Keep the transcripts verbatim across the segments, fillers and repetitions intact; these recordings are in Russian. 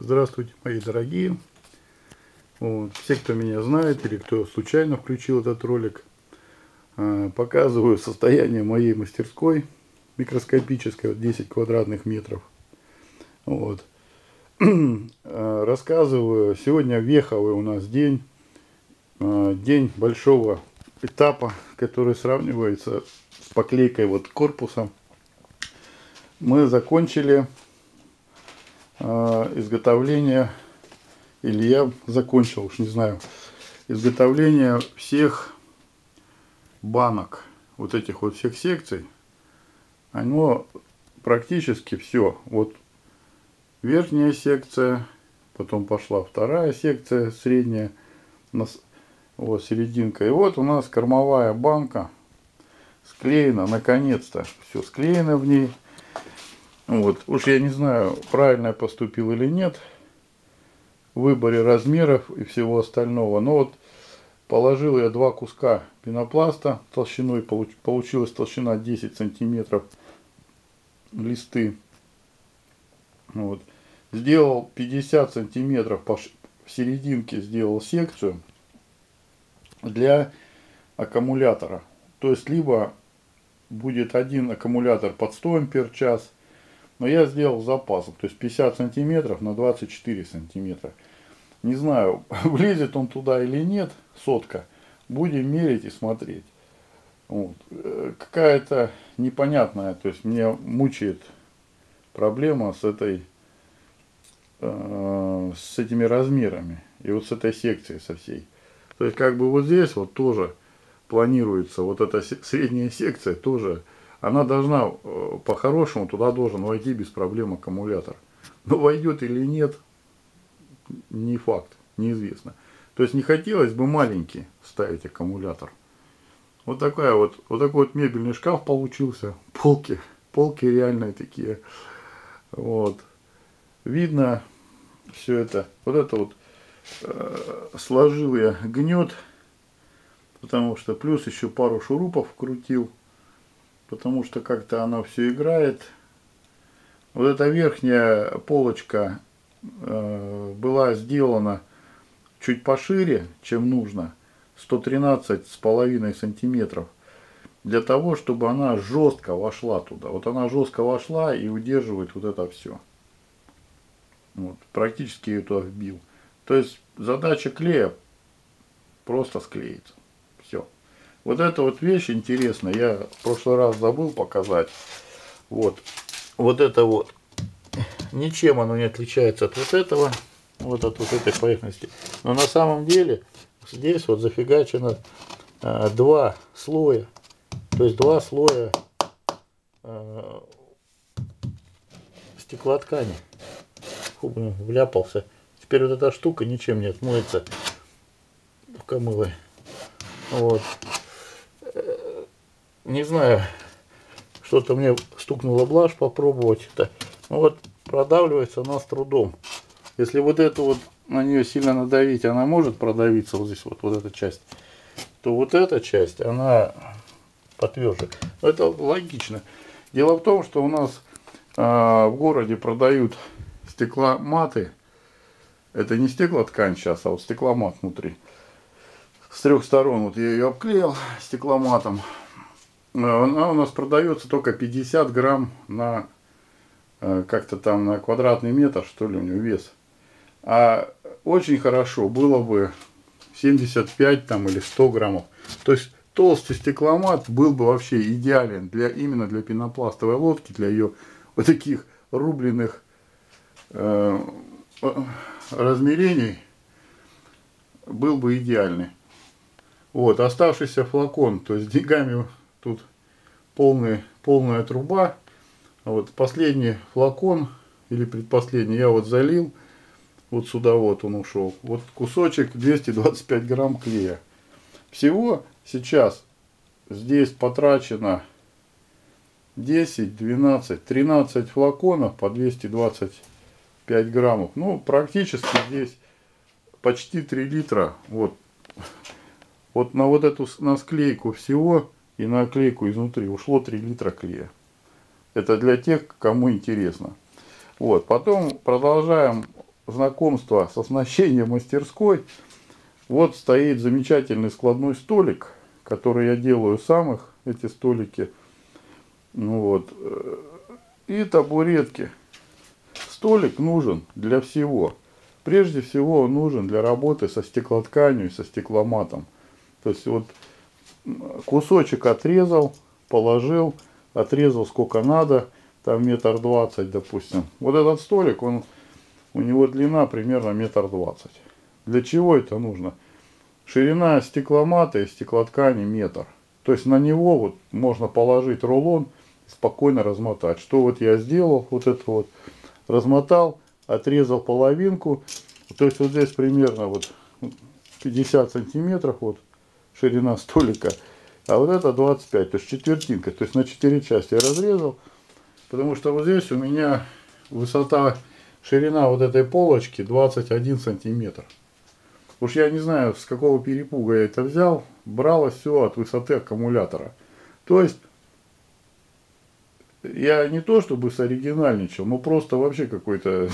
Здравствуйте, мои дорогие. Вот. Все, кто меня знает или кто случайно включил этот ролик, показываю состояние моей мастерской микроскопической, вот десять квадратных метров. Вот. Рассказываю, сегодня веховый у нас день, день большого этапа, который сравнивается с поклейкой вот корпуса. Мы закончили изготовление, или я закончил, уж не знаю, изготовление всех банок, вот этих вот всех секций. Оно практически все. Вот верхняя секция, потом пошла вторая секция, средняя, вот серединка. И вот у нас кормовая банка склеена, наконец-то. Все склеено в ней. Вот. Уж я не знаю, правильно я поступил или нет в выборе размеров и всего остального. Но вот положил я два куска пенопласта толщиной, получилась толщина десять сантиметров листы. Вот. Сделал пятьдесят сантиметров по в серединке, сделал секцию для аккумулятора. То есть либо будет один аккумулятор под сто ампер час, но я сделал запасом, то есть пятьдесят сантиметров на двадцать четыре сантиметра. Не знаю, влезет он туда или нет, сотка. Будем мерить и смотреть. Вот. Какая-то непонятная, то есть меня мучает проблема с этой, э, с этими размерами. И вот с этой секцией со всей. То есть как бы вот здесь вот тоже планируется, вот эта средняя секция тоже. Она должна, по-хорошему, туда должен войти без проблем аккумулятор. Но войдет или нет, не факт, неизвестно. То есть не хотелось бы маленький ставить аккумулятор. Вот такая вот, вот такой вот мебельный шкаф получился. Полки, полки реальные такие. Вот. Видно все это. Вот это вот э, сложил я гнет, потому что плюс еще пару шурупов вкрутил. Потому что как-то оно все играет. Вот эта верхняя полочка э, была сделана чуть пошире, чем нужно, сто тринадцать с половиной сантиметров, для того, чтобы она жестко вошла туда. Вот она жестко вошла и удерживает вот это все. Вот, практически ее туда вбил. То есть задача клея просто склеится. Все. Вот эта вот вещь интересная, я в прошлый раз забыл показать. Вот, вот это вот, ничем оно не отличается от вот этого, вот от вот этой поверхности. Но на самом деле здесь вот зафигачено а, два слоя, то есть два слоя а, стеклоткани. Фу, блин, вляпался. Теперь вот эта штука ничем не отмоется в камылы. Вот. Не знаю, что-то мне стукнула блажь попробовать это. Ну вот продавливается она с трудом. Если вот эту вот на нее сильно надавить, она может продавиться вот здесь вот, вот эта часть, то вот эта часть, она потверже. Это логично. Дело в том, что у нас а, в городе продают стекломаты. Это не стеклоткань сейчас, а вот стекломат внутри. С трех сторон вот я ее обклеил стекломатом. Она у нас продается только пятьдесят грамм на как-то там на квадратный метр, что ли, у него вес. А очень хорошо было бы семьдесят пять там или сто граммов. То есть толстый стекломат был бы вообще идеален для, именно для пенопластовой лодки, для ее вот таких рубленых э, размерений, был бы идеальный. Вот, оставшийся флакон, то есть деньгами тут полный, полная труба. Вот последний флакон, или предпоследний, я вот залил, вот сюда вот он ушел. Вот кусочек двести двадцать пять грамм клея. Всего сейчас здесь потрачено десять, двенадцать, тринадцать флаконов по двести двадцать пять граммов. Ну, практически здесь почти три литра. Вот. Вот на вот эту на склейку всего и на оклейку изнутри ушло три литра клея. Это для тех, кому интересно. Вот. Потом продолжаем знакомства с оснащением мастерской, вот стоит замечательный складной столик, который я делаю сам их, эти столики. Ну вот. И табуретки. Столик нужен для всего. Прежде всего он нужен для работы со стеклотканью и со стекломатом. То есть вот кусочек отрезал, положил, отрезал сколько надо, там метр двадцать, допустим. Вот этот столик, он, у него длина примерно метр двадцать. Для чего это нужно? Ширина стекломата и стеклоткани метр. То есть на него вот можно положить рулон, спокойно размотать. Что вот я сделал, вот это вот размотал, отрезал половинку. То есть вот здесь примерно вот пятьдесят сантиметров вот ширина столика. А вот это двадцать пять, то есть четвертинка. То есть на четыре части я разрезал. Потому что вот здесь у меня высота, ширина вот этой полочки двадцать один сантиметр. Уж я не знаю, с какого перепуга я это взял. Бралось все от высоты аккумулятора. То есть я не то чтобы соригинальничал, но просто вообще какой-то...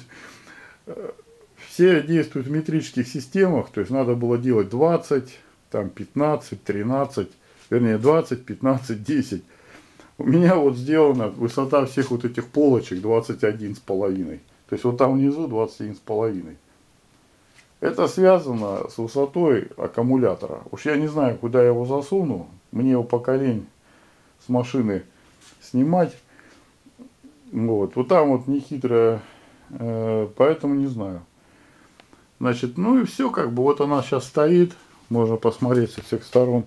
Все действуют в метрических системах, то есть надо было делать двадцать, там пятнадцать, тринадцать, вернее двадцать, пятнадцать, десять. У меня вот сделана высота всех вот этих полочек двадцать один с половиной. То есть вот там внизу двадцать один с половиной. Это связано с высотой аккумулятора. Уж я не знаю, куда я его засуну. Мне его пока лень с машины снимать. Вот, вот там вот нехитрая, э, поэтому не знаю. Значит, ну и все, как бы вот она сейчас стоит. Можно посмотреть со всех сторон.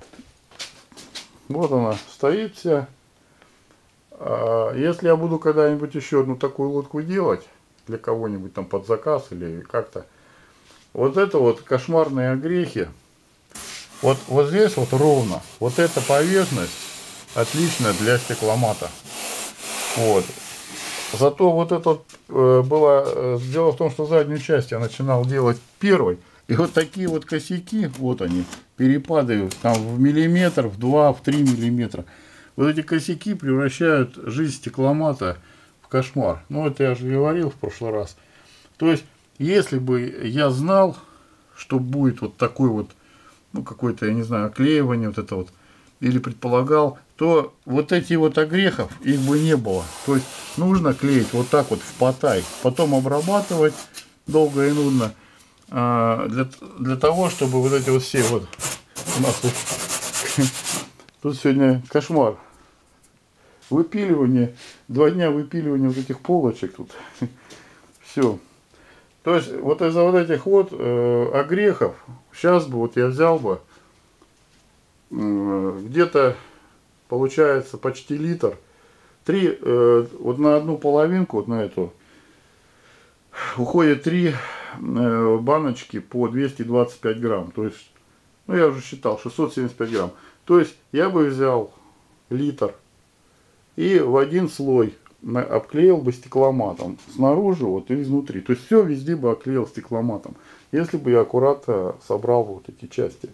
Вот она стоит вся. А если я буду когда-нибудь еще одну такую лодку делать, для кого-нибудь там под заказ или как-то, вот это вот кошмарные огрехи. Вот, вот здесь вот ровно. Вот эта поверхность отличная для стекломата. Вот. Зато вот это э, было... Э, дело в том, что заднюю часть я начинал делать первой. И вот такие вот косяки, вот они, перепадают там в миллиметр, в два, в три миллиметра. Вот эти косяки превращают жизнь стекломата в кошмар. Ну, это я же говорил в прошлый раз. То есть, если бы я знал, что будет вот такой вот, ну, какое-то, я не знаю, оклеивание, вот это вот, или предполагал, то вот эти вот огрехов, их бы не было. То есть, нужно клеить вот так вот в потай, потом обрабатывать долго и нудно, а, для, для того, чтобы вот эти вот все вот, у нас тут, тут сегодня кошмар. Выпиливание, два дня выпиливания вот этих полочек тут, все. То есть, вот из-за вот этих вот э, огрехов, сейчас бы вот я взял бы, э, где-то получается почти литр, три, э, вот на одну половинку, вот на эту, уходит три э, баночки по двести двадцать пять грамм, то есть, ну я уже считал, шестьсот семьдесят пять грамм. То есть, я бы взял литр и в один слой обклеил бы стекломатом снаружи вот и изнутри. То есть все везде бы обклеил стекломатом. Если бы я аккуратно собрал вот эти части.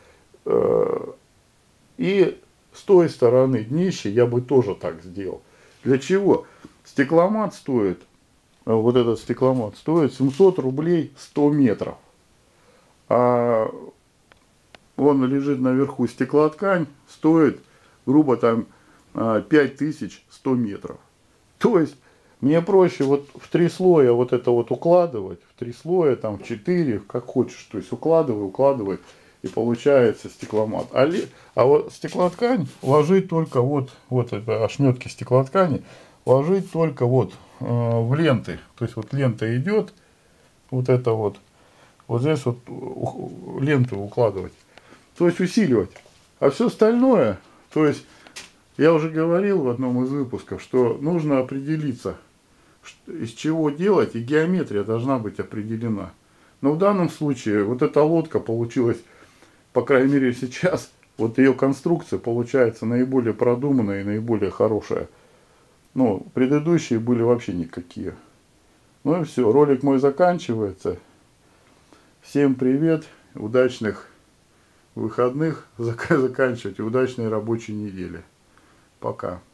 И с той стороны днища я бы тоже так сделал. Для чего? Стекломат стоит, вот этот стекломат стоит семьсот рублей сто метров. А он лежит наверху, стеклоткань стоит, грубо там, пять тысяч сто метров. То есть, мне проще вот в три слоя вот это вот укладывать, в три слоя, там, в четыре, как хочешь. То есть, укладывай, укладывай, и получается стекломат. А, ли, а вот стеклоткань ложить только вот, вот это ошметки стеклоткани, ложить только вот э, в ленты. То есть, вот лента идет, вот это вот, вот здесь вот ленту укладывать. То есть, усиливать. А все остальное, то есть, я уже говорил в одном из выпусков, что нужно определиться, из чего делать, и геометрия должна быть определена. Но в данном случае вот эта лодка получилась, по крайней мере сейчас, вот ее конструкция получается наиболее продуманная и наиболее хорошая. Ну, предыдущие были вообще никакие. Ну и все, ролик мой заканчивается. Всем привет, удачных выходных заканчивать, удачной рабочей недели. Пока.